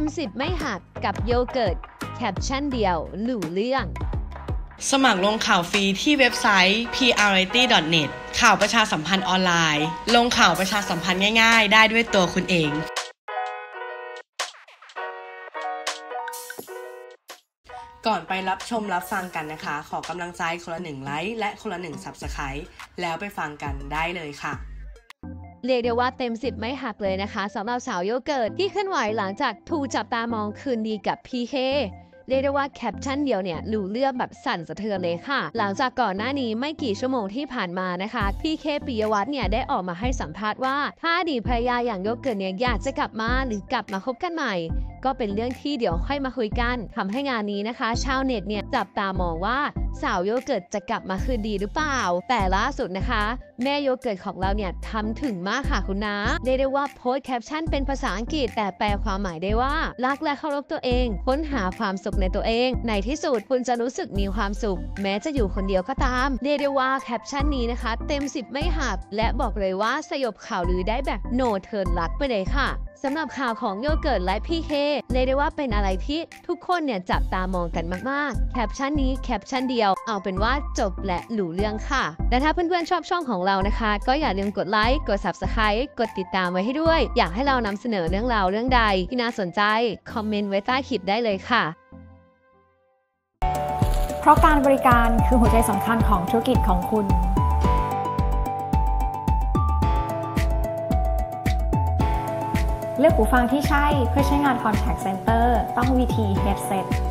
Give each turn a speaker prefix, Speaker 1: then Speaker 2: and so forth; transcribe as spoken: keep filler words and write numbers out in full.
Speaker 1: สิบไม่หักกับโยเกิร์ตแคปชั่นเดียวหลู่เรื่อง
Speaker 2: สมัครลงข่าวฟรีที่เว็บไซต์ พี อาร์ วาไรตี้ ดอท เน็ต ข่าวประชาสัมพันธ์ออนไลน์ลงข่าวประชาสัมพันธ์ง่ายๆได้ด้วยตัวคุณเองก่อนไปรับชมรับฟังกันนะคะขอกำลังใจคนละหนึ่งไลค์และคนละหนึ่ง ซับสไครบ์ แล้วไปฟังกันได้เลยค่ะ
Speaker 1: เรียกได้ว่าเต็มสิบไม่หักเลยนะคะสำหรับสาวโยเกิร์ตที่เคลื่อนไหวหลังจากถูกจับตามองคืนดีกับ พี เค เรียกได้ว่าแคปชั่นเดียวเนี่ยหลู่เรื่องแบบสั่นสะเทือนเลยค่ะหลังจากก่อนหน้านี้ไม่กี่ชั่วโมงที่ผ่านมานะคะ พี เค ปิยวัฒน์เนี่ยได้ออกมาให้สัมภาษณ์ว่าถ้าอดีตภรรยาอย่างโยเกิร์ตเนี่ยอยากจะกลับมาหรือกลับมาคบกันใหม่ก็เป็นเรื่องที่เดี๋ยวค่อยมาคุยกันทำให้งานนี้นะคะชาวเน็ตเนี่ยจับตามองว่าสาวโยเกิร์ตจะกลับมาคืนดีหรือเปล่าแต่ล่าสุดนะคะแม่โยเกิร์ตของเราเนี่ยทำถึงมากค่ะคุณนะเรียกได้ว่าโพสต์แคปชั่นเป็นภาษาอังกฤษแต่แปลความหมายได้ว่ารักและเคารพตัวเองค้นหาความสุขในตัวเองในที่สุดคุณจะรู้สึกมีความสุขแม้จะอยู่คนเดียวก็ตามเรียกได้ว่าแคปชั่นนี้นะคะเต็มสิบไม่หักและบอกเลยว่าสยบข่าวลือได้แบบโนเทิร์นรักไปเลยค่ะสำหรับข่าวของโยเกิร์ตและ พี เค เรียกได้ว่าเป็นอะไรที่ทุกคนเนี่ยจับตามองกันมากๆแคปชั่นนี้แคปชั่นเดียวเอาเป็นว่าจบและหลู่เรื่องค่ะและถ้าเพื่อนๆชอบช่องของเรานะคะก็อย่าลืมกดไลค์กด ซับสไครบ์ กดติดตามไว้ให้ด้วยอยากให้เรานำเสนอเรื่องราวเรื่องใดที่น่าสนใจคอมเมนต์ไว้ใต้คลิปได้เลยค่ะ
Speaker 3: เพราะการบริการคือหัวใจสำคัญของธุรกิจของคุณเลือกหูฟังที่ใช่เพื่อใช้งาน Contact Center ต้อง วี ที Headset